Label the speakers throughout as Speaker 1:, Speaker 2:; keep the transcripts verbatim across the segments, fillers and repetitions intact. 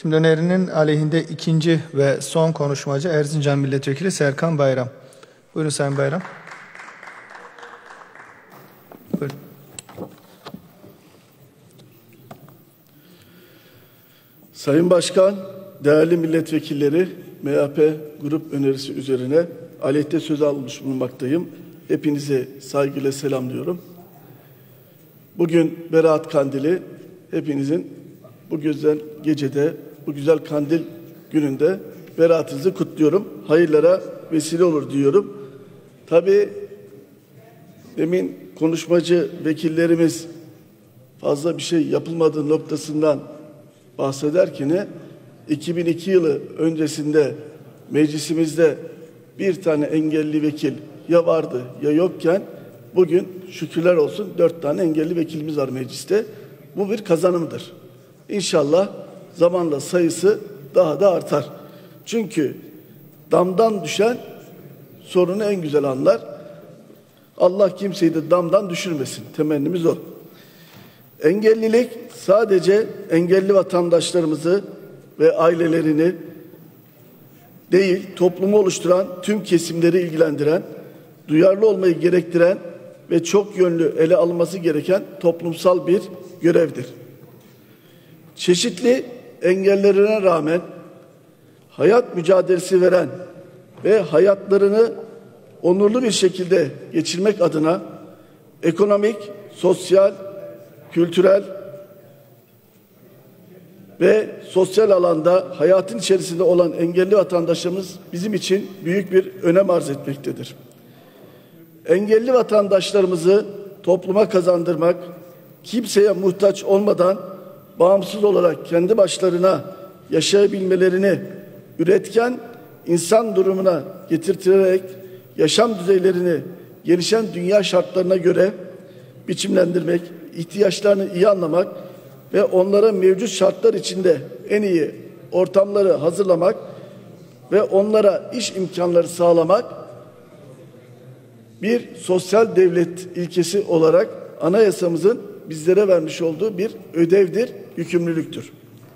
Speaker 1: Şimdi önerinin aleyhinde ikinci ve son konuşmacı Erzincan Milletvekili Serkan Bayram. Buyurun Sayın Bayram. Buyurun.
Speaker 2: Sayın Başkan, değerli milletvekilleri, M H P grup önerisi üzerine aleyhte söz almış bulunmaktayım. Hepinizi saygıyla selamlıyorum. Bugün Berat Kandili, hepinizin bu güzel gecede, bu güzel kandil gününde beraatınızı kutluyorum. Hayırlara vesile olur diyorum. Tabii demin konuşmacı vekillerimiz fazla bir şey yapılmadığı noktasından bahsederken iki bin iki yılı öncesinde meclisimizde bir tane engelli vekil ya vardı ya yokken bugün şükürler olsun dört tane engelli vekilimiz var mecliste. Bu bir kazanımdır. İnşallah zamanla sayısı daha da artar. Çünkü damdan düşen sorunu en güzel anlar. Allah kimseyi de damdan düşürmesin. Temennimiz o. Engellilik sadece engelli vatandaşlarımızı ve ailelerini değil, toplumu oluşturan tüm kesimleri ilgilendiren, duyarlı olmayı gerektiren ve çok yönlü ele alınması gereken toplumsal bir görevdir. Çeşitli engellerine rağmen hayat mücadelesi veren ve hayatlarını onurlu bir şekilde geçirmek adına ekonomik, sosyal, kültürel ve sosyal alanda hayatın içerisinde olan engelli vatandaşlarımız bizim için büyük bir önem arz etmektedir. Engelli vatandaşlarımızı topluma kazandırmak, kimseye muhtaç olmadan bağımsız olarak kendi başlarına yaşayabilmelerini üretken insan durumuna getirterek yaşam düzeylerini gelişen dünya şartlarına göre biçimlendirmek, ihtiyaçlarını iyi anlamak ve onlara mevcut şartlar içinde en iyi ortamları hazırlamak ve onlara iş imkanları sağlamak bir sosyal devlet ilkesi olarak anayasamızın bizlere vermiş olduğu bir ödevdir, yükümlülüktür.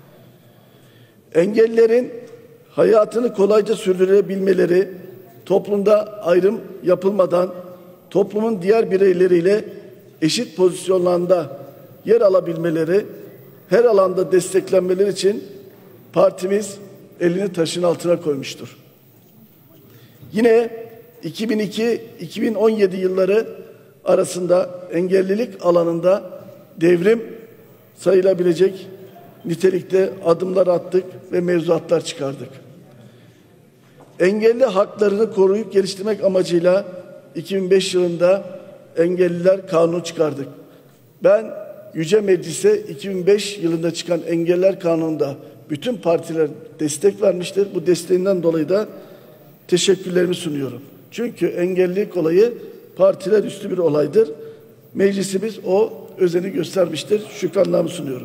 Speaker 2: Engellilerin hayatını kolayca sürdürebilmeleri, toplumda ayrım yapılmadan toplumun diğer bireyleriyle eşit pozisyonlarda yer alabilmeleri, her alanda desteklenmeleri için partimiz elini taşın altına koymuştur. Yine iki bin iki iki bin on yedi yılları arasında engellilik alanında devrim sayılabilecek nitelikte adımlar attık ve mevzuatlar çıkardık. Engelli haklarını koruyup geliştirmek amacıyla iki bin beş yılında Engelliler Kanunu çıkardık. Ben Yüce Meclis'e iki bin beş yılında çıkan Engelliler Kanunu'nda bütün partiler destek vermiştir. Bu desteğinden dolayı da teşekkürlerimi sunuyorum. Çünkü engellilik olayı partiler üstü bir olaydır. Meclisimiz o özeni göstermiştir. Şükranlarımı sunuyorum.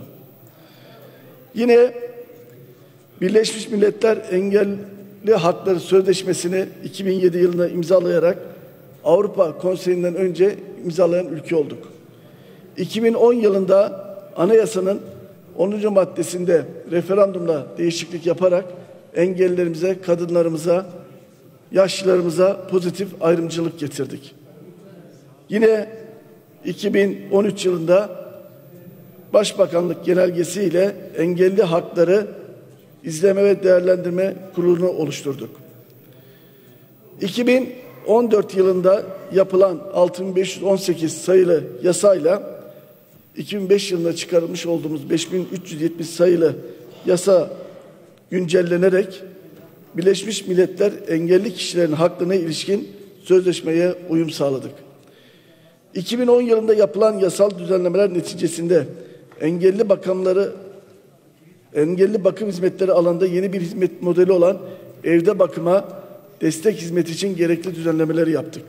Speaker 2: Yine Birleşmiş Milletler Engelli Hakları Sözleşmesi'ni iki bin yedi yılında imzalayarak Avrupa Konseyi'nden önce imzalayan ülke olduk. iki bin on yılında anayasanın onuncu maddesinde referandumla değişiklik yaparak engellilerimize, kadınlarımıza, yaşlılarımıza pozitif ayrımcılık getirdik. Yine iki bin on üç yılında Başbakanlık genelgesiyle engelli hakları izleme ve değerlendirme kurulunu oluşturduk. iki bin on dört yılında yapılan altı bin beş yüz on sekiz sayılı yasayla iki bin beş yılında çıkarılmış olduğumuz beş bin üç yüz yetmiş sayılı yasa güncellenerek Birleşmiş Milletler engelli kişilerin haklarına ilişkin sözleşmeye uyum sağladık. iki bin on yılında yapılan yasal düzenlemeler neticesinde engelli bakımları engelli bakım hizmetleri alanında yeni bir hizmet modeli olan evde bakıma destek hizmeti için gerekli düzenlemeleri yaptık.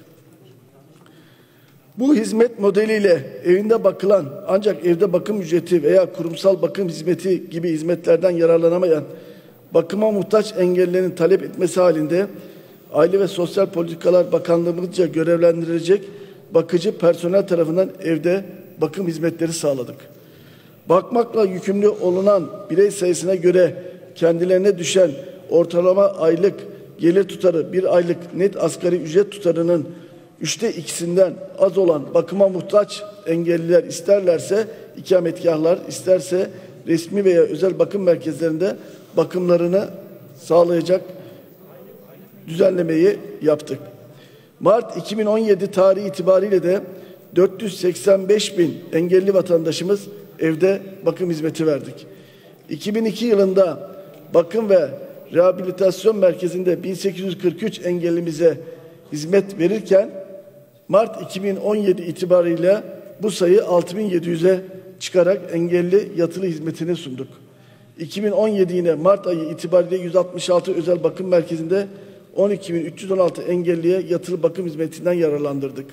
Speaker 2: Bu hizmet modeliyle evinde bakılan ancak evde bakım ücreti veya kurumsal bakım hizmeti gibi hizmetlerden yararlanamayan bakıma muhtaç engellilerin talep etmesi halinde Aile ve Sosyal Politikalar Bakanlığımızca görevlendirilecek bakıcı personel tarafından evde bakım hizmetleri sağladık. Bakmakla yükümlü olunan birey sayısına göre kendilerine düşen ortalama aylık gelir tutarı bir aylık net asgari ücret tutarının üçte ikisinden az olan bakıma muhtaç engelliler isterlerse ikametgahlar, isterse resmi veya özel bakım merkezlerinde bakımlarını sağlayacak düzenlemeyi yaptık. Mart iki bin on yedi tarihi itibariyle de dört yüz seksen beş bin engelli vatandaşımız evde bakım hizmeti verdik. iki bin iki yılında bakım ve rehabilitasyon merkezinde bin sekiz yüz kırk üç engellimize hizmet verirken Mart iki bin on yedi itibariyle bu sayı altı bin yedi yüze çıkarak engelli yatılı hizmetini sunduk. iki bin on yedi yine Mart ayı itibariyle yüz altmış altı özel bakım merkezinde on iki bin üç yüz on altı engelliye yatılı bakım hizmetinden yararlandırdık.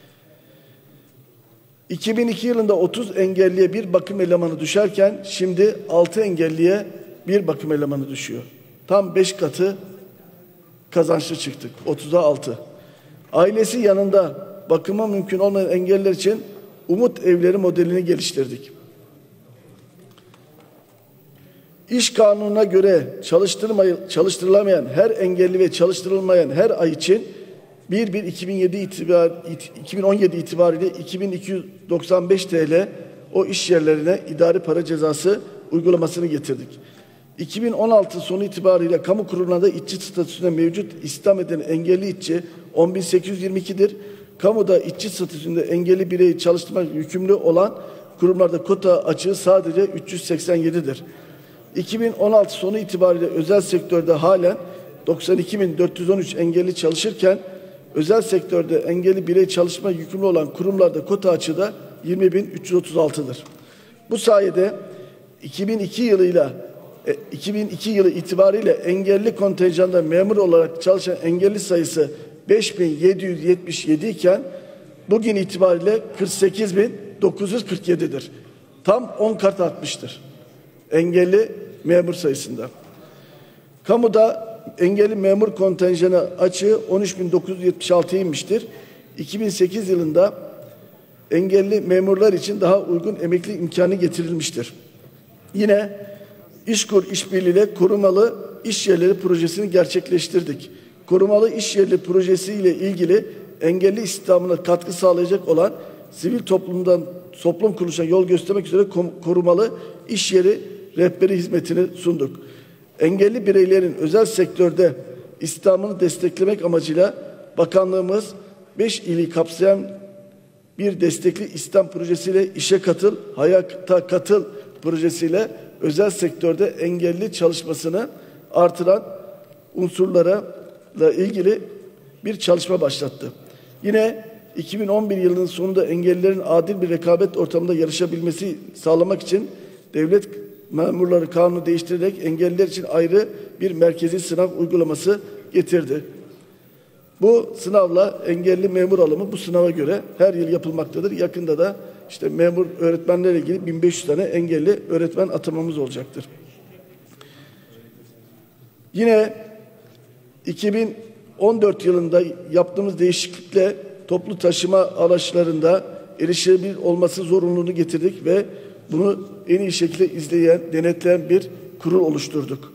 Speaker 2: iki bin iki yılında otuz engelliye bir bakım elemanı düşerken şimdi altı engelliye bir bakım elemanı düşüyor. Tam beş katı kazançlı çıktık. otuza altı. Ailesi yanında bakıma mümkün olmayan engelliler için Umut Evleri modelini geliştirdik. İş kanununa göre çalıştırılamayan her engelli ve çalıştırılmayan her ay için bir bir iki bin yedi itibar, iki bin on yedi itibariyle iki bin iki yüz doksan beş TL o iş yerlerine idari para cezası uygulamasını getirdik. iki bin on altı sonu itibariyle kamu kurumlarında işçi statüsünde mevcut istihdam eden engelli işçi on bin sekiz yüz yirmi iki'dir. Kamuda işçi statüsünde engelli bireyi çalıştırmak yükümlü olan kurumlarda kota açığı sadece üç yüz seksen yedi'dir. iki bin on altı sonu itibariyle özel sektörde halen doksan iki bin dört yüz on üç engelli çalışırken özel sektörde engelli birey çalışma yükümlü olan kurumlarda kota açığı da yirmi bin üç yüz otuz altı'dır. Bu sayede iki bin iki yılıyla iki bin iki yılı itibariyle engelli kontenjanda memur olarak çalışan engelli sayısı beş bin yedi yüz yetmiş yedi iken bugün itibariyle kırk sekiz bin dokuz yüz kırk yedi'dir. Tam on kat artmıştır engelli memur sayısında. Kamuda engelli memur kontenjanı açığı on üç bin dokuz yüz yetmiş altı'ya inmiştir. iki bin sekiz yılında engelli memurlar için daha uygun emekli imkanı getirilmiştir. Yine İşkur işbirliğiyle korumalı iş yerleri projesini gerçekleştirdik. Korumalı iş yerleri projesiyle ilgili engelli istihdamına katkı sağlayacak olan sivil toplumdan toplum kuruluşuna yol göstermek üzere korumalı iş yeri rehberi hizmetini sunduk. Engelli bireylerin özel sektörde istihdamını desteklemek amacıyla bakanlığımız beş ili kapsayan bir destekli istihdam projesiyle işe katıl, hayata katıl projesiyle özel sektörde engelli çalışmasını artıran unsurlara ilgili bir çalışma başlattı. Yine iki bin on bir yılının sonunda engellilerin adil bir rekabet ortamında yarışabilmesi sağlamak için devlet memurları kanunu değiştirerek engelliler için ayrı bir merkezi sınav uygulaması getirdi. Bu sınavla engelli memur alımı bu sınava göre her yıl yapılmaktadır. Yakında da işte memur öğretmenlerle ilgili bin beş yüz tane engelli öğretmen atamamız olacaktır. Yine iki bin on dört yılında yaptığımız değişiklikle toplu taşıma araçlarında erişilebilir olması zorunluluğunu getirdik ve bunu en iyi şekilde izleyen, denetleyen bir kurul oluşturduk.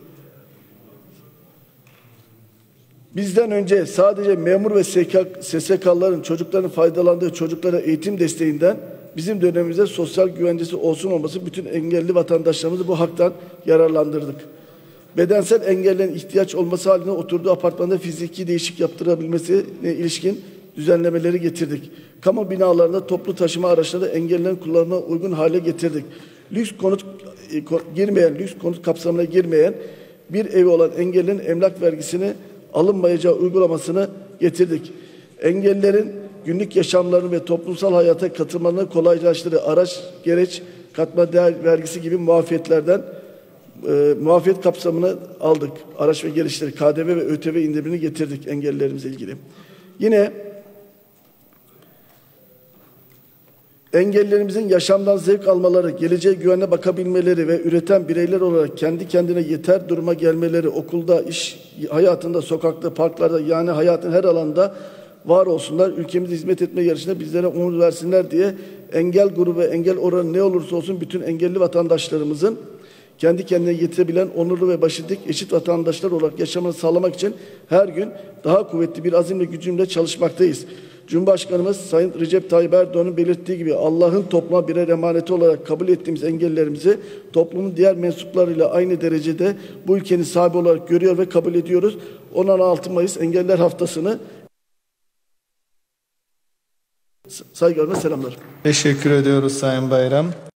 Speaker 2: Bizden önce sadece memur ve S S K'ların çocukların faydalandığı çocuklara eğitim desteğinden bizim dönemimizde sosyal güvencesi olsun olması bütün engelli vatandaşlarımızı bu haktan yararlandırdık. Bedensel engellerin ihtiyaç olması halinde oturduğu apartmanda fiziki değişik yaptırabilmesine ilişkin düzenlemeleri getirdik. Kamu binalarında toplu taşıma araçları engellilerin kullanımına uygun hale getirdik. Lüks konut girmeyen, lüks konut kapsamına girmeyen bir evi olan engellilerin emlak vergisini alınmayacağı uygulamasını getirdik. Engellilerin günlük yaşamlarını ve toplumsal hayata katılmalarını kolaylaştırdığı araç, gereç, katma değer vergisi gibi muafiyetlerden e, muafiyet kapsamını aldık. Araç ve gereçleri K D V ve Ö T V indirimini getirdik engellilerimizle ilgili. Yine engellilerimizin yaşamdan zevk almaları, geleceğe güvenle bakabilmeleri ve üreten bireyler olarak kendi kendine yeter duruma gelmeleri, okulda, iş hayatında, sokakta, parklarda yani hayatın her alanında var olsunlar. Ülkemize hizmet etme yarışında bizlere umut versinler diye engel grubu ve engel oranı ne olursa olsun bütün engelli vatandaşlarımızın kendi kendine yetirebilen onurlu ve başı dik eşit vatandaşlar olarak yaşamını sağlamak için her gün daha kuvvetli bir azimle gücümle çalışmaktayız. Cumhurbaşkanımız Sayın Recep Tayyip Erdoğan'ın belirttiği gibi Allah'ın topluma birer emaneti olarak kabul ettiğimiz engellilerimizi toplumun diğer mensuplarıyla aynı derecede bu ülkenin sahibi olarak görüyor ve kabul ediyoruz. on altı Mayıs Engelliler Haftası'nı saygılarımla selamlar.
Speaker 1: Teşekkür ediyoruz Sayın Bayram.